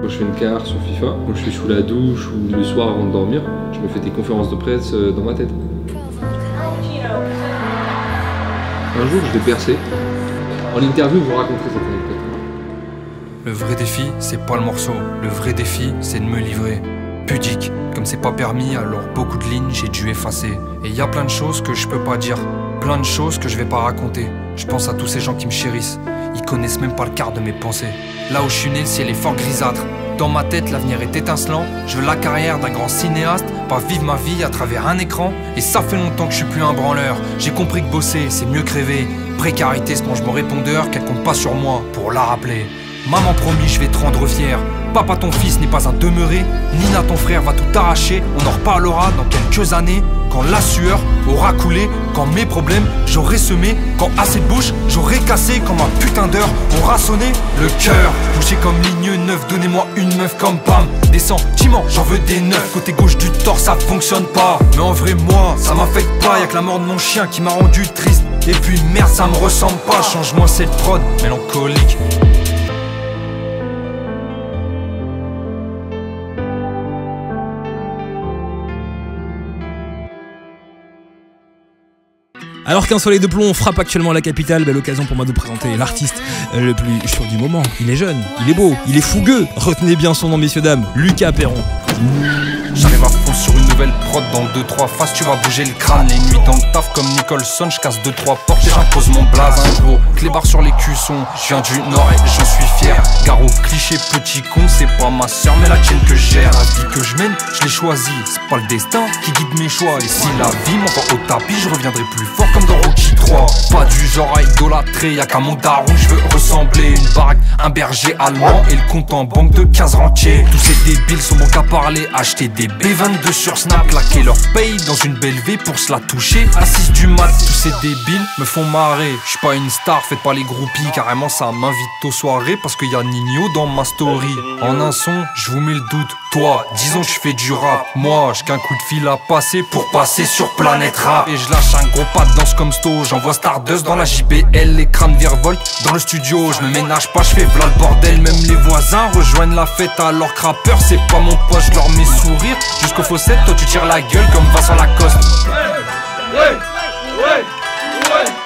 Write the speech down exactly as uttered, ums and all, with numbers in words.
Quand je fais une carrière sur FIFA, quand je suis sous la douche ou le soir avant de dormir, je me fais des conférences de presse dans ma tête. Un jour, je vais percer. En interview, vous raconterez cette anecdote. Le vrai défi, c'est pas le morceau. Le vrai défi, c'est de me livrer. Pudique, comme c'est pas permis, alors beaucoup de lignes j'ai dû effacer. Et y a plein de choses que je peux pas dire, plein de choses que je vais pas raconter. Je pense à tous ces gens qui me chérissent, ils connaissent même pas le quart de mes pensées. Là où je suis né, le ciel est fort grisâtre. Dans ma tête, l'avenir est étincelant. Je veux la carrière d'un grand cinéaste, pas vivre ma vie à travers un écran. Et ça fait longtemps que je suis plus un branleur. J'ai compris que bosser, c'est mieux que rêver. Précarité se mange mon répondeur, qu'elle compte pas sur moi pour la rappeler. Maman promis, je vais te rendre fier. Papa, ton fils n'est pas un demeuré. Nina, ton frère, va tout arracher. On en reparlera dans quelques années. Quand la sueur aura coulé, quand mes problèmes j'aurai semé, quand assez de bouche j'aurai cassé, quand ma putain d'heure aura sonné. Le cœur bouché comme ligne neuf, donnez-moi une meuf comme Pam. Des sentiments, j'en veux des neufs. Côté gauche du torse, ça fonctionne pas. Mais en vrai, moi, ça m'affecte pas. Y'a que la mort de mon chien qui m'a rendu triste. Et puis merde, ça me ressemble pas. Change-moi cette prod mélancolique. Alors qu'un soleil de plomb frappe actuellement la capitale, belle occasion pour moi de présenter l'artiste le plus chaud du moment. Il est jeune, il est beau, il est fougueux. Retenez bien son nom, messieurs dames, Lucas Perron. J'arrive à fond sur une nouvelle prod dans deux trois faces, tu vas bouger le crâne. Les nuits dans le taf comme Nicholson, je casse deux trois portes et j'impose mon blaze. Un gros clébard sur les cuissons, je viens du nord et j'en suis fier. Garo cliché petit con, c'est pas ma soeur mais la tienne que je gère. La vie que je mène, je l'ai choisie, c'est pas le destin qui guide mes choix. Et si la vie m'envoie au tapis, je reviendrai plus fort comme dans Rocky trois. Pas du genre à idolâtrer, y'a qu'à mon daron, je veux ressembler. Une baraque, un berger allemand et le compte en banque de quinze rentiers. Tous ces débiles sont bons qu'à parler, acheter des B vingt-deux sur Snap, claquer leur paye dans une belle V pour se la toucher. À six du mat, tous ces débiles me font marrer. J'suis pas une star, faites pas les groupies, carrément ça m'invite aux soirées parce qu'il y a Nino dans ma story. En un son, je vous mets le doute. Toi, disons que je fais du rap. Moi, j'ai qu'un coup de fil à passer pour passer sur Planète Rap. Et je lâche un gros pas de danse comme Sto. J'envoie Stardust dans la J B L, les crânes virevoltent dans le studio. Je me ménage pas, je fais v'là le bordel. Même les voisins rejoignent la fête alors que rappeur, c'est pas mon poste. Je leur mets sourire jusqu'au fossette. Toi, tu tires la gueule comme Vincent Lacoste. Ouais, ouais, ouais, ouais.